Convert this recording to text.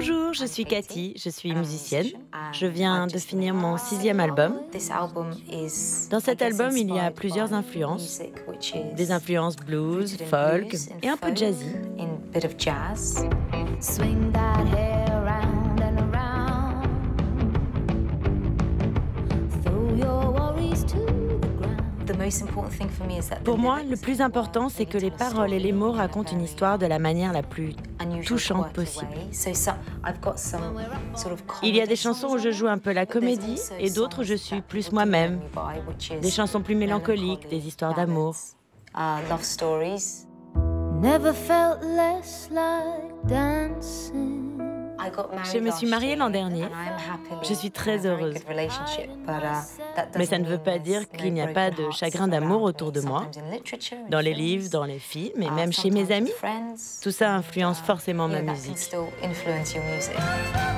Bonjour, je suis Cathy, je suis musicienne. Je viens de finir mon 6e album. Dans cet album, il y a plusieurs influences. Des influences blues, folk et un peu jazzy. Swing that hair round and around. Throw your worries to the ground. Pour moi, le plus important, c'est que les paroles et les mots racontent une histoire de la manière la plus touchante possible. Il y a des chansons où je joue un peu la comédie et d'autres où je suis plus moi-même. Des chansons plus mélancoliques, des histoires d'amour. Never felt less like dancing. Je me suis mariée l'an dernier. Je suis très heureuse. Mais ça ne veut pas dire qu'il n'y a pas de chagrin d'amour autour de moi. Dans les livres, dans les films et même chez mes amis, tout ça influence forcément ma musique.